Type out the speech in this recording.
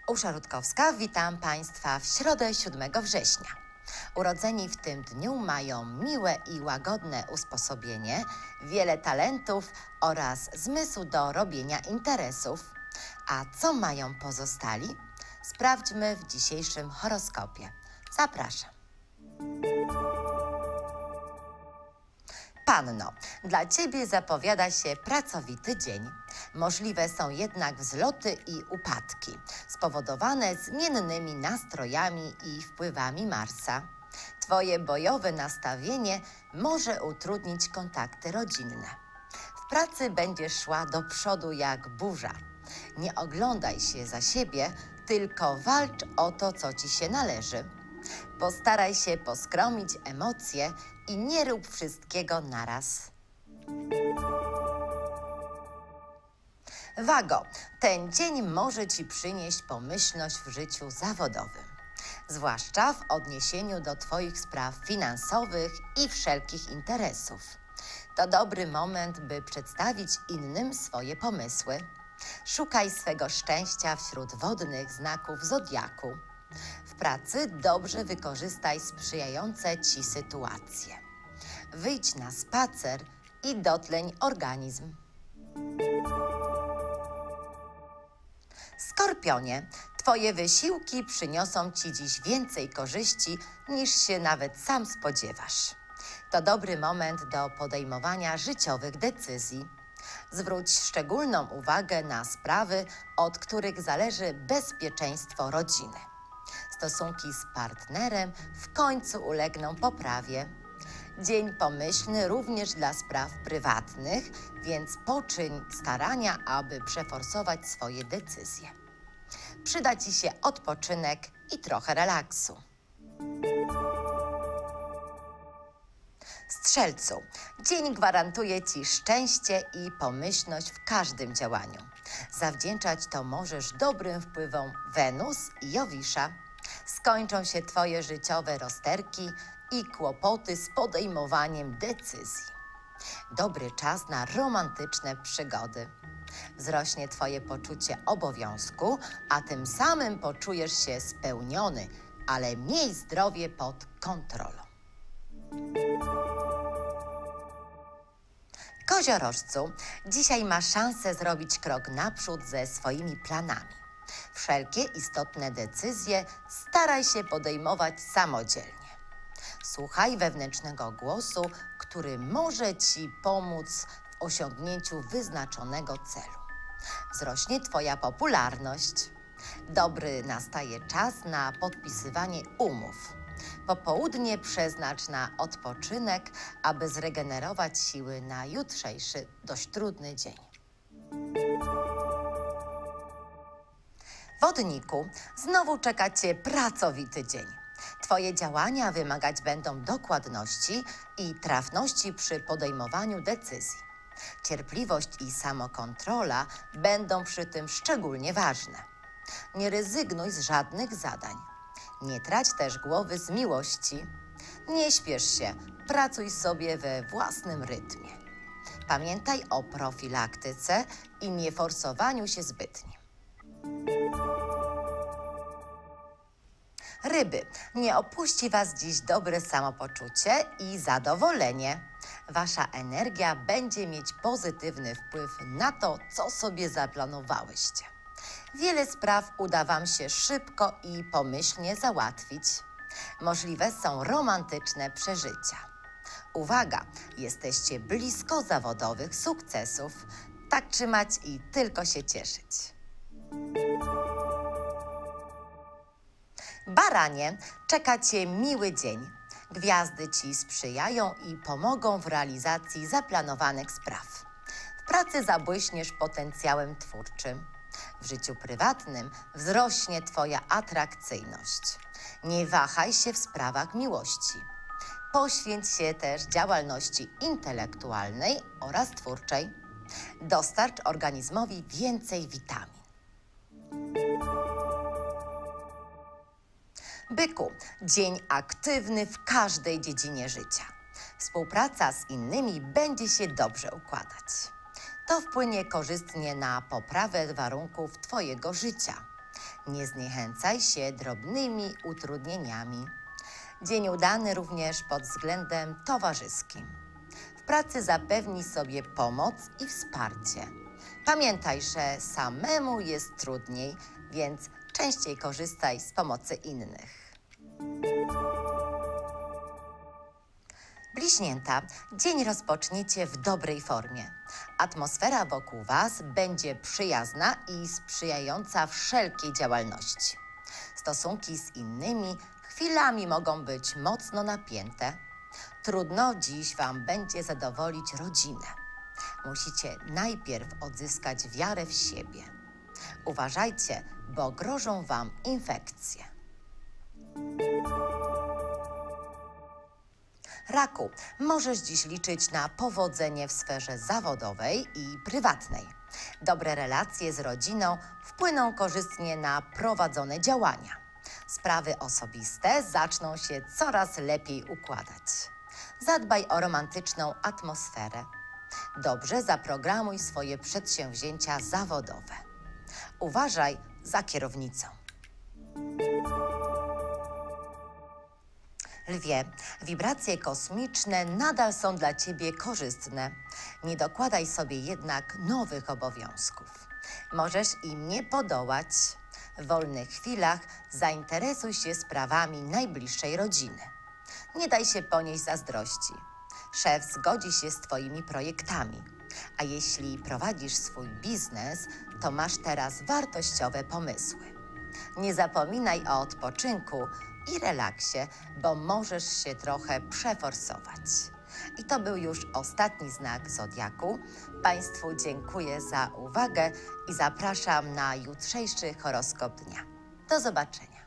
Urszula Rutkowska, witam Państwa w środę 7 września. Urodzeni w tym dniu mają miłe i łagodne usposobienie, wiele talentów oraz zmysł do robienia interesów. A co mają pozostali? Sprawdźmy w dzisiejszym horoskopie. Zapraszam. Panno, dla Ciebie zapowiada się pracowity dzień. Możliwe są jednak wzloty i upadki, spowodowane zmiennymi nastrojami i wpływami Marsa. Twoje bojowe nastawienie może utrudnić kontakty rodzinne. W pracy będziesz szła do przodu jak burza. Nie oglądaj się za siebie, tylko walcz o to, co Ci się należy. Postaraj się poskromić emocje i nie rób wszystkiego naraz. Wago, ten dzień może Ci przynieść pomyślność w życiu zawodowym, zwłaszcza w odniesieniu do Twoich spraw finansowych i wszelkich interesów. To dobry moment, by przedstawić innym swoje pomysły. Szukaj swego szczęścia wśród wodnych znaków zodiaku. W pracy dobrze wykorzystaj sprzyjające Ci sytuacje. Wyjdź na spacer i dotleń organizm. Skorpionie, Twoje wysiłki przyniosą Ci dziś więcej korzyści, niż się nawet sam spodziewasz. To dobry moment do podejmowania życiowych decyzji. Zwróć szczególną uwagę na sprawy, od których zależy bezpieczeństwo rodziny. Stosunki z partnerem w końcu ulegną poprawie. Dzień pomyślny również dla spraw prywatnych, więc poczyń starania, aby przeforsować swoje decyzje. Przyda Ci się odpoczynek i trochę relaksu. Strzelcu, dzień gwarantuje Ci szczęście i pomyślność w każdym działaniu. Zawdzięczać to możesz dobrym wpływom Wenus i Jowisza. Skończą się Twoje życiowe rozterki i kłopoty z podejmowaniem decyzji. Dobry czas na romantyczne przygody. Wzrośnie Twoje poczucie obowiązku, a tym samym poczujesz się spełniony, ale miej zdrowie pod kontrolą. Koziorożcu, dzisiaj masz szansę zrobić krok naprzód ze swoimi planami. Wszelkie istotne decyzje staraj się podejmować samodzielnie. Słuchaj wewnętrznego głosu, który może Ci pomóc w osiągnięciu wyznaczonego celu. Wzrośnie Twoja popularność. Dobry nastaje czas na podpisywanie umów. Popołudnie przeznacz na odpoczynek, aby zregenerować siły na jutrzejszy, dość trudny dzień. Wodniku, znowu czeka Cię pracowity dzień. Twoje działania wymagać będą dokładności i trafności przy podejmowaniu decyzji. Cierpliwość i samokontrola będą przy tym szczególnie ważne. Nie rezygnuj z żadnych zadań. Nie trać też głowy z miłości. Nie śpiesz się, pracuj sobie we własnym rytmie. Pamiętaj o profilaktyce i nieforsowaniu się zbytnio. Ryby, nie opuści Was dziś dobre samopoczucie i zadowolenie. Wasza energia będzie mieć pozytywny wpływ na to, co sobie zaplanowałyście. Wiele spraw uda Wam się szybko i pomyślnie załatwić. Możliwe są romantyczne przeżycia. Uwaga, jesteście blisko zawodowych sukcesów. Tak trzymać i tylko się cieszyć. Baranie, czeka Cię miły dzień. Gwiazdy Ci sprzyjają i pomogą w realizacji zaplanowanych spraw. W pracy zabłyśniesz potencjałem twórczym. W życiu prywatnym wzrośnie Twoja atrakcyjność. Nie wahaj się w sprawach miłości. Poświęć się też działalności intelektualnej oraz twórczej. Dostarcz organizmowi więcej witamin. Byku, dzień aktywny w każdej dziedzinie życia. Współpraca z innymi będzie się dobrze układać. To wpłynie korzystnie na poprawę warunków Twojego życia. Nie zniechęcaj się drobnymi utrudnieniami. Dzień udany również pod względem towarzyskim. W pracy zapewnij sobie pomoc i wsparcie. Pamiętaj, że samemu jest trudniej, więc częściej korzystaj z pomocy innych. Bliźnięta, dzień rozpoczniecie w dobrej formie. Atmosfera wokół Was będzie przyjazna i sprzyjająca wszelkiej działalności. Stosunki z innymi chwilami mogą być mocno napięte. Trudno dziś Wam będzie zadowolić rodzinę. Musicie najpierw odzyskać wiarę w siebie. Uważajcie, bo grożą Wam infekcje. Raku, możesz dziś liczyć na powodzenie w sferze zawodowej i prywatnej. Dobre relacje z rodziną wpłyną korzystnie na prowadzone działania. Sprawy osobiste zaczną się coraz lepiej układać. Zadbaj o romantyczną atmosferę. Dobrze zaprogramuj swoje przedsięwzięcia zawodowe. Uważaj za kierownicą. Lwie, wibracje kosmiczne nadal są dla Ciebie korzystne. Nie dokładaj sobie jednak nowych obowiązków. Możesz im nie podołać. W wolnych chwilach zainteresuj się sprawami najbliższej rodziny. Nie daj się ponieść zazdrości. Szef zgodzi się z Twoimi projektami. A jeśli prowadzisz swój biznes, to masz teraz wartościowe pomysły. Nie zapominaj o odpoczynku i relaksie, bo możesz się trochę przeforsować. I to był już ostatni znak zodiaku. Państwu dziękuję za uwagę i zapraszam na jutrzejszy horoskop dnia. Do zobaczenia.